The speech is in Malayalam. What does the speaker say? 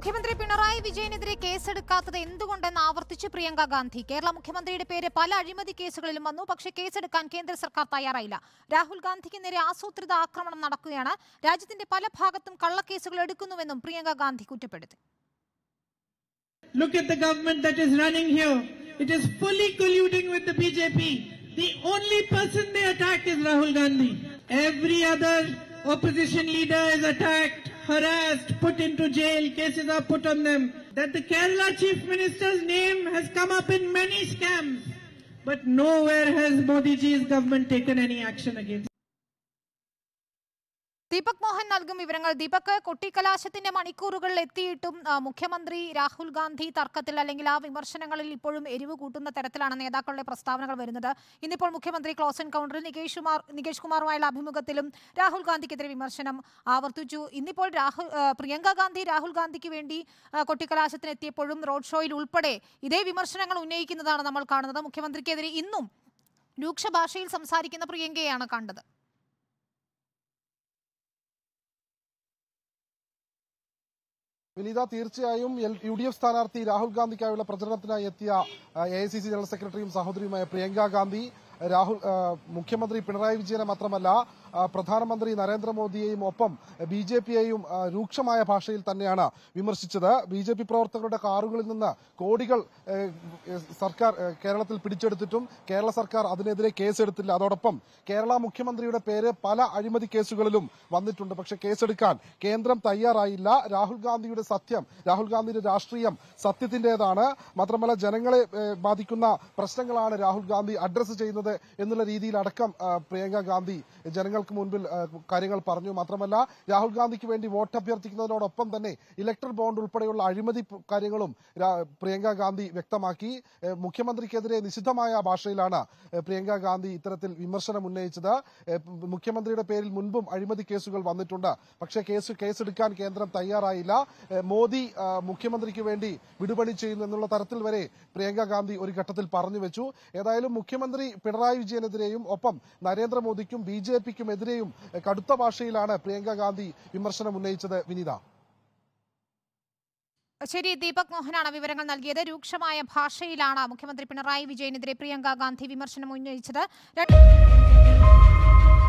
മുഖ്യമന്ത്രി പിണറായി വിജയനെതിരെ കേസെടുക്കാത്തത് എന്തുകൊണ്ടെന്ന് ആവർത്തിച്ച് പ്രിയങ്ക ഗാന്ധി. കേരള മുഖ്യമന്ത്രിയുടെ പേര് പല അഴിമതി കേസുകളിലും വന്നു, പക്ഷേ കേസെടുക്കാൻ കേന്ദ്ര സർക്കാർ തയ്യാറായില്ല. രാഹുൽ ഗാന്ധിക്ക് നേരെ ആസൂത്രിത ആക്രമണം നടക്കുകയാണ്. രാജ്യത്തിന്റെ പല ഭാഗത്തും കള്ളക്കേസുകൾ എടുക്കുന്നുവെന്നും പ്രിയങ്ക ഗാന്ധി കുറ്റപ്പെടുത്തി. Look at the government that is running here. It is fully colluding with the BJP. The only person they attack is Rahul Gandhi. Every other opposition leader is attacked, harassed, put into jail. Cases are put on them. That the Kerala Chief Minister's name has come up in many scams. But nowhere has Modi ji's government taken any action against. Deepak Mohan നൽകും വിവരങ്ങൾ. ദീപക്, കൊട്ടിക്കലാശത്തിന്റെ മണിക്കൂറുകളിൽ എത്തിയിട്ടും മുഖ്യമന്ത്രി രാഹുൽ ഗാന്ധി തർക്കത്തിൽ അല്ലെങ്കിൽ ആ വിമർശനങ്ങളിൽ ഇപ്പോഴും എരിവ് കൂട്ടുന്ന തരത്തിലാണ് നേതാക്കളുടെ പ്രസ്താവനകൾ വരുന്നത്. ഇന്നിപ്പോൾ മുഖ്യമന്ത്രി ക്ലോസ് എൻകൗണ്ടറിൽ നികേഷ് കുമാറുമായുള്ള അഭിമുഖത്തിലും രാഹുൽ ഗാന്ധിക്കെതിരെ വിമർശനം ആവർത്തിച്ചു. ഇന്നിപ്പോൾ പ്രിയങ്ക ഗാന്ധി രാഹുൽ ഗാന്ധിക്ക് വേണ്ടി കൊട്ടിക്കലാശത്തിന് എത്തിയപ്പോഴും റോഡ് ഷോയിൽ ഉൾപ്പെടെ ഇതേ വിമർശനങ്ങൾ ഉന്നയിക്കുന്നതാണ് നമ്മൾ കാണുന്നത്. മുഖ്യമന്ത്രിക്കെതിരെ ഇന്നും രൂക്ഷ ഭാഷയിൽ സംസാരിക്കുന്ന പ്രിയങ്കയെയാണ് കണ്ടത്. വിനീത, തീർച്ചയായും UDF സ്ഥാനാർത്ഥി രാഹുൽ ഗാന്ധിക്കായുള്ള പ്രചരണത്തിനായി എത്തിയ AICC ജനറൽ സെക്രട്ടറിയും സഹോദരിയുമായ പ്രിയങ്ക ഗാന്ധി മുഖ്യമന്ത്രി പിണറായി വിജയനെ മാത്രമല്ല പ്രധാനമന്ത്രി നരേന്ദ്രമോദിയെയും ഒപ്പം BJPയെയും രൂക്ഷമായ ഭാഷയിൽ തന്നെയാണ് വിമർശിച്ചത്. BJP പ്രവർത്തകരുടെ കാറുകളിൽ നിന്ന് കോടികൾ സർക്കാർ കേരളത്തിൽ പിടിച്ചെടുത്തിട്ടും കേരള സർക്കാർ അതിനെതിരെ കേസെടുത്തില്ല. അതോടൊപ്പം കേരള മുഖ്യമന്ത്രിയുടെ പേര് പല അഴിമതി കേസുകളിലും വന്നിട്ടുണ്ട്, പക്ഷേ കേസെടുക്കാൻ കേന്ദ്രം തയ്യാറായില്ല. രാഹുൽ ഗാന്ധിയുടെ രാഷ്ട്രീയം സത്യത്തിന്റേതാണ്, മാത്രമല്ല ജനങ്ങളെ ബാധിക്കുന്ന പ്രശ്നങ്ങളാണ് രാഹുൽ ഗാന്ധി അഡ്രസ് ചെയ്യുന്നത് എന്നുള്ള രീതിയിലടക്കം പ്രിയങ്ക ഗാന്ധി ജനങ്ങൾക്ക് മുൻപിൽ കാര്യങ്ങൾ പറഞ്ഞു. മാത്രമല്ല രാഹുൽ ഗാന്ധിക്ക് വേണ്ടി വോട്ട് അഭ്യർത്ഥിക്കുന്നതിനോടൊപ്പം തന്നെ ഇലക്ട്രൽ ബോണ്ട് ഉൾപ്പെടെയുള്ള അഴിമതി കാര്യങ്ങളും പ്രിയങ്ക ഗാന്ധി വ്യക്തമാക്കി. മുഖ്യമന്ത്രിക്കെതിരെ നിശിതമായ ഭാഷയിലാണ് പ്രിയങ്ക ഗാന്ധി ഇത്തരത്തിൽ വിമർശനം ഉന്നയിച്ചത്. മുഖ്യമന്ത്രിയുടെ പേരിൽ മുൻപും അഴിമതി കേസുകൾ വന്നിട്ടുണ്ട്, പക്ഷേ കേസെടുക്കാൻ കേന്ദ്രം തയ്യാറായില്ല. മോദി മുഖ്യമന്ത്രിക്ക് വേണ്ടി വിടുപണി ചെയ്യുന്നു എന്നുള്ള തരത്തിൽ വരെ പ്രിയങ്ക ഗാന്ധി ഒരു ഘട്ടത്തിൽ പറഞ്ഞു വെച്ചു. ഏതായാലും മുഖ്യമന്ത്രി പിണറായി വിജയനെതിരെയും ഒപ്പം നരേന്ദ്രമോദിക്കും BJPക്കും എതിരെയും കടുത്ത ഭാഷയിലാണ് പ്രിയങ്ക ഗാന്ധി വിമർശനം ഉന്നയിച്ചത്. വിനീത, ശരി, ദീപക് മോഹനാണ് വിവരങ്ങൾ നൽകിയത്. രൂക്ഷമായ ഭാഷയിലാണ് മുഖ്യമന്ത്രി പിണറായി വിജയനെതിരെ പ്രിയങ്ക ഗാന്ധി വിമർശനം ഉന്നയിച്ചത്.